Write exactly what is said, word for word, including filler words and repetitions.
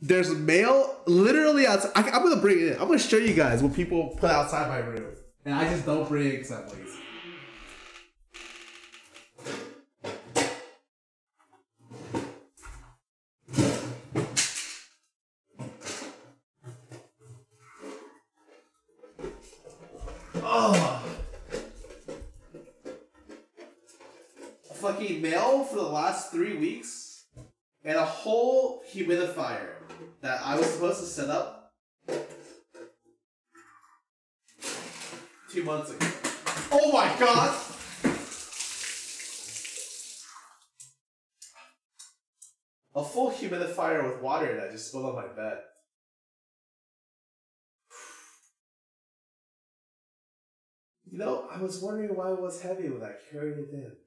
There's mail literally outside. I, I'm gonna bring it in. I'm gonna show you guys what people put outside my room, and I just don't bring it because I'm lazy. Oh, fucking mail for the last three weeks, and a whole humidifier that I was supposed to set up two months ago. Oh my god! A full humidifier with water in it just spilled on my bed. You know, I was wondering why it was heavy when I carried it in.